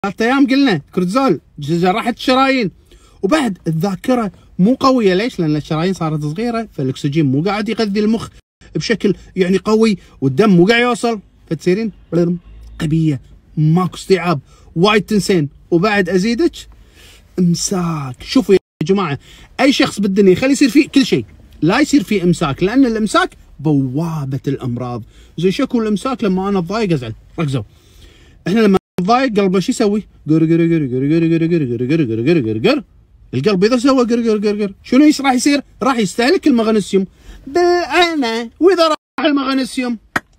3 ايام قلنا كورتيزول جرحت الشرايين، وبعد الذاكره مو قويه. ليش؟ لان الشرايين صارت صغيره، فالاكسجين مو قاعد يغذي المخ بشكل يعني قوي، والدم مو قاعد يوصل، فتصيرين غبيه، ماكو استيعاب، وايد تنسين. وبعد ازيدك امساك. شوفوا يا جماعه، اي شخص بالدنيا يخلي يصير فيه كل شيء، لا يصير فيه امساك، لان الامساك بوابه الامراض. زي شكو الامساك لما انا اتضايق ازعل. ركزوا، احنا لما نتضايق قلبنا شو يسوي؟ قر قر قر قر قر قر قر قر قر قر قر قر. القلب اذا سوى قر قر قر قر شنو راح يصير؟ راح يستهلك المغنيسيوم بالعانه، واذا راح المغنيسيوم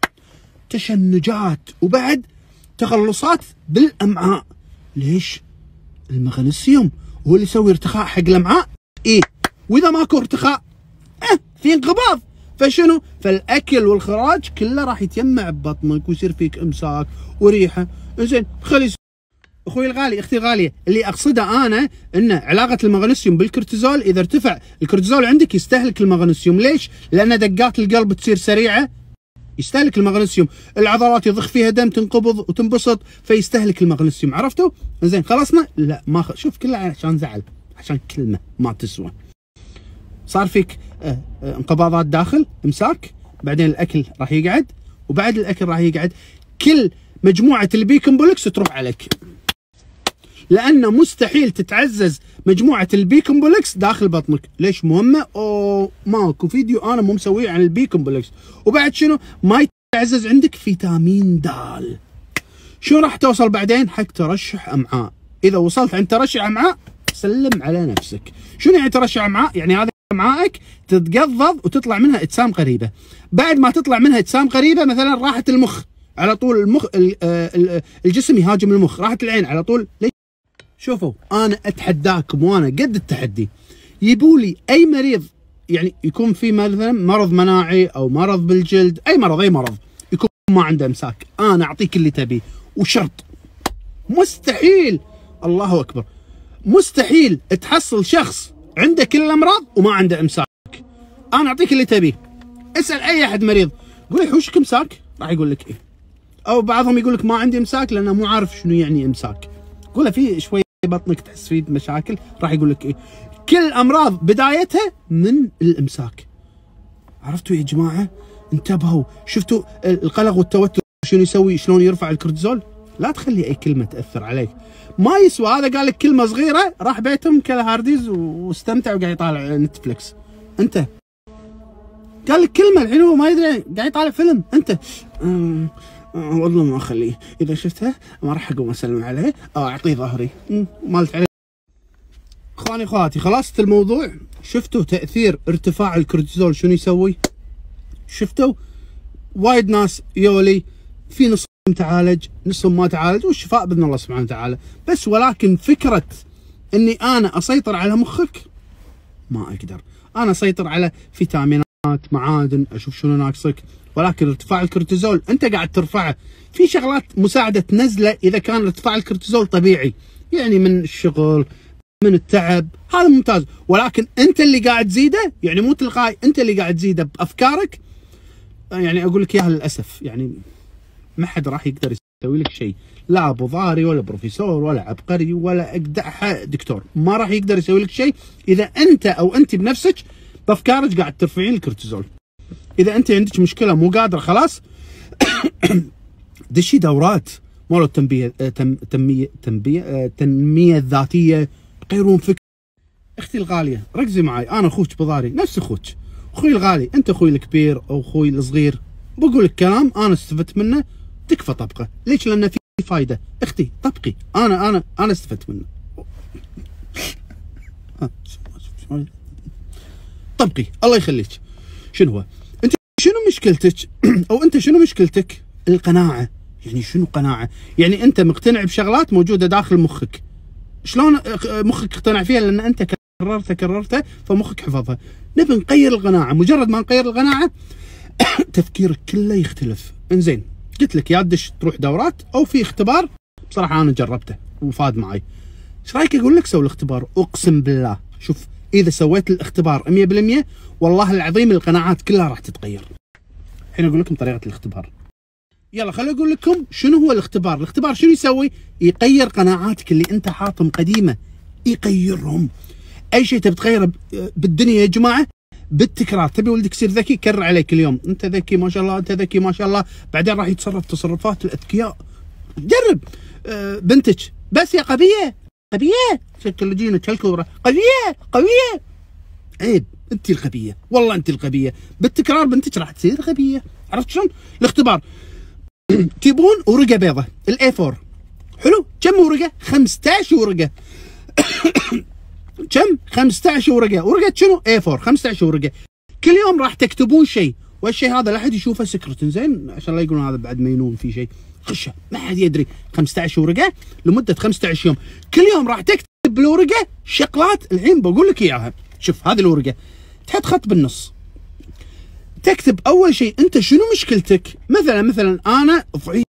تشنجات، وبعد تخلصات بالامعاء. ليش؟ المغنيسيوم هو اللي يسوي ارتخاء حق الامعاء. واذا ماكو ارتخاء في انقباض. فشنو؟ فالاكل والخراج كله راح يتجمع ببطنك ويصير فيك امساك وريحه. زين خلي اخوي الغالي، اختي الغاليه، اللي اقصده انا ان علاقه المغنيسيوم بالكورتيزول، اذا ارتفع الكورتيزول عندك يستهلك المغنيسيوم. ليش؟ لان دقات القلب تصير سريعه، يستهلك المغنيسيوم، العضلات يضخ فيها دم تنقبض وتنبسط، فيستهلك المغنيسيوم. عرفتوا؟ زين خلصنا؟ لا ما شوف كله عشان زعل، عشان كلمه ما تسوى. صار فيك انقباضات داخل، امساك، بعدين الاكل راح يقعد، وبعد الاكل راح يقعد كل مجموعه البي كومبلكس تروح عليك، لانه مستحيل تتعزز مجموعه البي كومبلكس داخل بطنك. ليش مهمه؟ ماكو فيديو انا مو مسويه عن البي كومبلكس. وبعد شنو؟ ما يتعزز عندك فيتامين د. شو راح توصل بعدين؟ حق ترشح امعاء. اذا وصلت عند ترشح امعاء سلم على نفسك. شنو يعني ترشح امعاء؟ يعني هذا امعائك تتقضض وتطلع منها اجسام غريبه. بعد ما تطلع منها اجسام غريبه، مثلا راحت المخ، على طول المخ الجسم يهاجم المخ، راحت العين على طول. ليش؟ شوفوا انا اتحداكم، وانا قد التحدي، يبوا لي اي مريض يعني يكون في مثلا مرض مناعي او مرض بالجلد، اي مرض يكون ما عنده امساك، انا اعطيك اللي تبيه. وشرط مستحيل، الله اكبر، مستحيل تحصل شخص عنده كل الامراض وما عنده امساك. انا اعطيك اللي تبيه. اسال اي احد مريض، قول له وشك امساك؟ راح يقول لك ايه. او بعضهم يقول لك ما عندي امساك لانه مو عارف شنو يعني امساك. قول له في شويه بطنك تحس فيه مشاكل، راح يقول لك ايه. كل الامراض بدايتها من الامساك. عرفتوا يا جماعه؟ انتبهوا. شفتوا القلق والتوتر شنو يسوي؟ شلون يرفع الكورتيزول؟ لا تخلي اي كلمه تاثر عليك، ما يسوى. هذا قال لك كلمه صغيره، راح بيتهم كله هارديز واستمتع وقاعد يطالع نتفلكس. انت قال لك كلمه الحين هو ما يدري، قاعد يطالع فيلم. انت والله ما اخليه، اذا شفتها ما راح اقوم اسلم عليه، اعطيه ظهري. مالت عليه. اخواني اخواتي، خلاصه الموضوع. شفتوا تاثير ارتفاع الكورتيزول شنو يسوي؟ شفتوا وايد ناس يولي في نصهم تعالج، نصهم ما تعالج، والشفاء باذن الله سبحانه وتعالى. بس ولكن فكره اني انا اسيطر على مخك ما اقدر. انا اسيطر على فيتامينات، معادن، اشوف شنو ناقصك، ولكن ارتفاع الكورتيزول انت قاعد ترفعه. في شغلات مساعده تنزله اذا كان ارتفاع الكورتيزول طبيعي، يعني من الشغل، من التعب، هذا ممتاز. ولكن انت اللي قاعد تزيده، يعني مو تلقائي، انت اللي قاعد تزيده بافكارك. يعني اقول لك اياها للاسف، يعني ما حد راح يقدر يسوي لك شيء، لا ابو ضاري ولا بروفيسور ولا عبقري ولا اجدع دكتور، ما راح يقدر يسوي لك شيء اذا انت او انت بنفسك بافكارك قاعد ترفعين الكورتيزول. اذا انت عندك مشكله مو قادره خلاص دشي دورات مالو التنميه الذاتيه، يغيرون فكر. اختي الغاليه ركزي معي، انا اخوك بضاري نفس اخوك. اخوي الغالي، انت اخوي الكبير او اخوي الصغير، بقول لك كلام انا استفدت منه، تكفى طبقه. ليش؟ لانه في فايده. اختي طبقي، انا استفدت منه. طبقي الله يخليك. شنو هو؟ انت شنو مشكلتك؟ او انت شنو مشكلتك؟ القناعه. يعني شنو قناعه؟ يعني انت مقتنع بشغلات موجوده داخل مخك. شلون مخك اقتنع فيها؟ لان انت كررتها فمخك حفظها. نبي نغير القناعه، مجرد ما نغير القناعه تفكيرك كله يختلف. انزين قلت لك يا تدش تروح دورات او في اختبار، بصراحه انا جربته وفاد معي. ايش رايك اقول لك سوي الاختبار؟ اقسم بالله شوف، اذا سويت الاختبار 100% والله العظيم القناعات كلها راح تتغير. الحين اقول لكم طريقه الاختبار. يلا خليني اقول لكم شنو هو الاختبار. الاختبار شنو يسوي؟ يغير قناعاتك اللي انت حاطهم قديمه، يغيرهم. اي شيء تبي تغيره بالدنيا يا جماعه بالتكرار. تبي ولدك يصير ذكي، كرر عليه كل يوم انت ذكي ما شاء الله، انت ذكي ما شاء الله، بعدين راح يتصرف تصرفات الاذكياء. جرب. بنتك بس يا قبيه قبيه، شكل جينك هالكوره قبيه قبيه، عيب، انت الغبيه، والله انت الغبيه. بالتكرار بنتك راح تصير غبيه. عرفت شلون؟ الاختبار تبون ورقه بيضه الاي 4. حلو. كم ورقه؟ 15 ورقه. كم؟ 15 ورقه. ورقه شنو؟ اي 4. 15 ورقه. كل يوم راح تكتبون شيء، والشيء هذا لا احد يشوفه سكرت، زين، عشان لا يقولون هذا بعد مجنون في شيء، خشه ما حد يدري. 15 ورقه لمده 15 يوم. كل يوم راح تكتب بالورقه شغلات. الحين بقول لك اياها. شوف هذه الورقه، تحط خط بالنص، تكتب اول شيء انت شنو مشكلتك. مثلا انا ضعيف،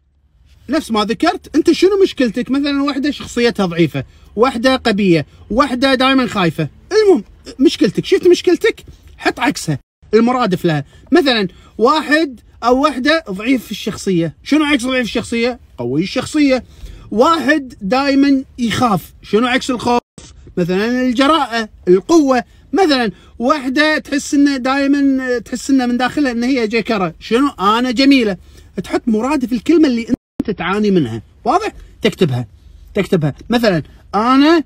نفس ما ذكرت. انت شنو مشكلتك؟ مثلا واحده شخصيتها ضعيفه، واحده قبيه، واحده دائما خايفه. المهم مشكلتك، شفت مشكلتك حط عكسها المرادف لها. مثلا واحد او واحده ضعيف في الشخصيه. شنو عكس ضعيف الشخصيه؟ قوي الشخصيه. واحد دائما يخاف. شنو عكس الخوف؟ مثلا الجراءه، القوه. مثلا واحده تحس انه دائما تحس انه من داخلها ان هي جيكره. شنو؟ انا جميله. تحط مرادف الكلمه اللي انت تعاني منها. واضح؟ تكتبها. مثلا انا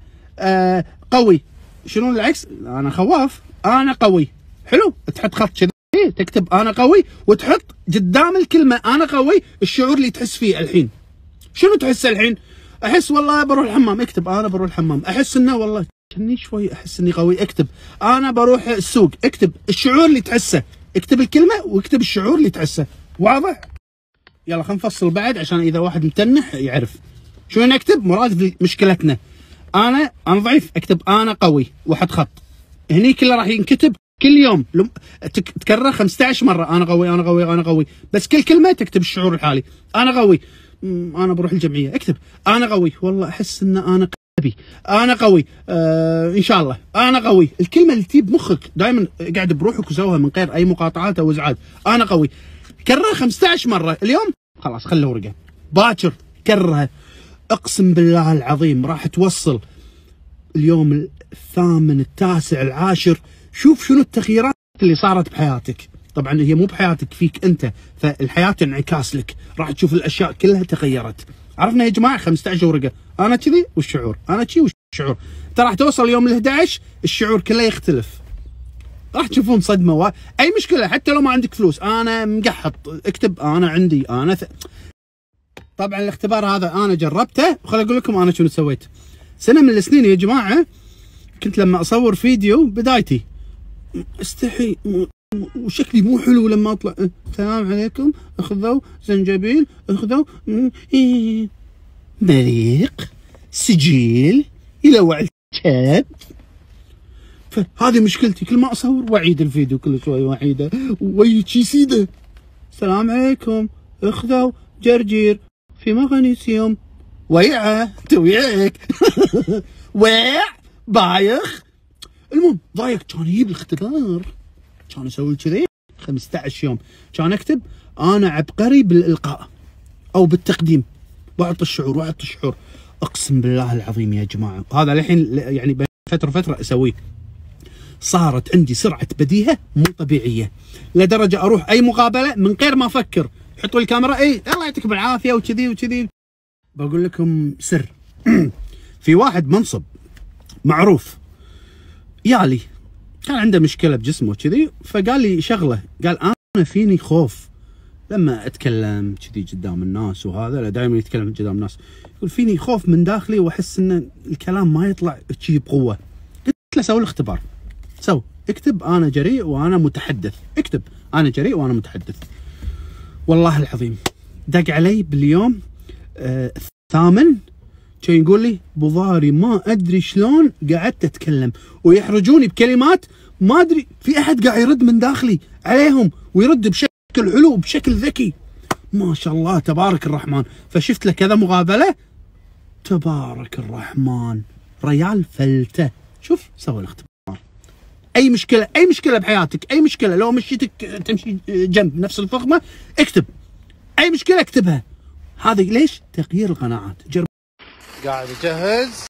قوي. شنو العكس؟ انا خواف. انا قوي. حلو. تحط خط كذي، تكتب انا قوي، وتحط قدام الكلمه انا قوي الشعور اللي تحس فيه الحين. شنو تحس الحين؟ احس والله بروح الحمام. اكتب انا بروح الحمام. احس انه والله كني شوي احس اني قوي. اكتب انا بروح السوق. اكتب الشعور اللي تحسه. اكتب الكلمه واكتب الشعور اللي تحسه. واضح؟ يلا خلينا نفصل بعد عشان اذا واحد متنح يعرف شو نكتب. مرادف مشكلتنا. انا ضعيف، اكتب انا قوي واحط خط. هني كله راح ينكتب كل يوم، تكرر 15 مره. انا قوي انا قوي انا قوي، بس كل كلمه تكتب الشعور الحالي. انا قوي، انا بروح الجمعيه. اكتب انا قوي، والله احس ان انا غبي. انا قوي، ان شاء الله انا قوي. الكلمه اللي تجيب مخك دائما قاعد بروحك وسوها من غير اي مقاطعات او ازعاج. انا قوي. كررها 15 مره اليوم، خلاص خلي ورقه. باكر كررها. اقسم بالله العظيم راح توصل اليوم الثامن التاسع العاشر. شوف شنو التغييرات اللي صارت بحياتك. طبعا هي مو بحياتك، فيك انت، فالحياه انعكاس لك. راح تشوف الاشياء كلها تغيرت. عرفنا يا جماعه؟ 15 ورقه. انا كذي والشعور، انا كذي والشعور. انت راح توصل يوم ال11 الشعور كله يختلف. راح تشوفون صدمه اي مشكله. حتى لو ما عندك فلوس، انا مقحط، اكتب انا عندي انا طبعا الاختبار هذا انا جربته، وخليني اقول لكم انا شنو سويت. سنه من السنين يا جماعه كنت لما اصور فيديو بدايتي استحي وشكلي مو حلو لما اطلع. السلام عليكم، اخذوا زنجبيل، اخذوا مريق، سجيل، يلوع الكاب. فهذه مشكلتي، كل ما اصور واعيد الفيديو كل شوي واعيده ويجي سيده. السلام عليكم، اخذوا جرجير في مغنيسيوم، ويعه تويعك. ويع بايخ. المهم ضايق. كان يجيب الاختبار، كان اسوي كذي 15 يوم. كان اكتب انا عبقري بالالقاء او بالتقديم، واعطي الشعور. اقسم بالله العظيم يا جماعه، هذا الحين يعني فتره اسويه. صارت عندي سرعه بديهه مو طبيعيه، لدرجه اروح اي مقابله من غير ما افكر. حطوا الكاميرا، اي الله يعطيكم العافيه وكذي. بقول لكم سر. في واحد منصب معروف يالي كان عنده مشكله بجسمه كذي، فقال لي شغله، قال انا فيني خوف لما اتكلم كذي قدام الناس، وهذا دائما يتكلم قدام الناس، يقول فيني خوف من داخلي واحس ان الكلام ما يطلع شي بقوه. قلت له سوي الاختبار، اكتب انا جريء وانا متحدث. اكتب انا جريء وانا متحدث. والله العظيم دق علي باليوم الثامن كان يقول لي بوضاري ما ادري شلون قعدت اتكلم ويحرجوني بكلمات ما ادري، في احد قاعد يرد من داخلي عليهم ويرد بشكل حلو وبشكل ذكي. ما شاء الله تبارك الرحمن. فشفت له كذا مقابله، تبارك الرحمن ريال فلته. شوف سوى الاختبار. اي مشكله بحياتك، اي مشكله لو مشيتك تمشي جنب نفس الفخمه، اكتب اي مشكله اكتبها. هذه ليش؟ تغيير القناعات. قاعد اجهز